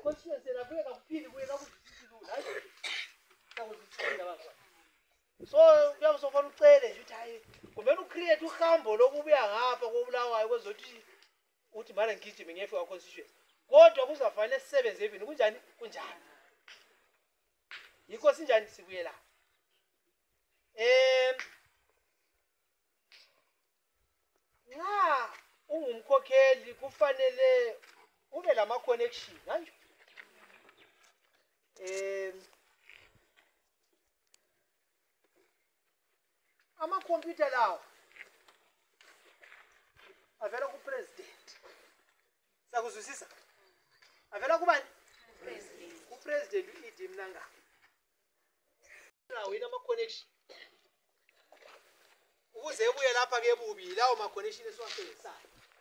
constituency nafika kuphili kuye nakuzisizulu hayi nakuzisizulu abantu so kuyabusofana ucele nje uthi hayi kumele ucreate uhambo lokubuya ngapha kobulawayo kwezothi uthi mara ngigijime ngiyefika constituency kodwa kuzafanele sisebenze even kunjani kunjani yikho sinjani sibuyela na ungumkhokheli kufanele ube lama connection kanjalo ama computer lawo avela ku president sakuzwisisa avela kubani president ku president uIdi Mnanga lawo ina ama connection ukuze ebuye lapha ke Bubi lawo ma connection esiwasebenzisayo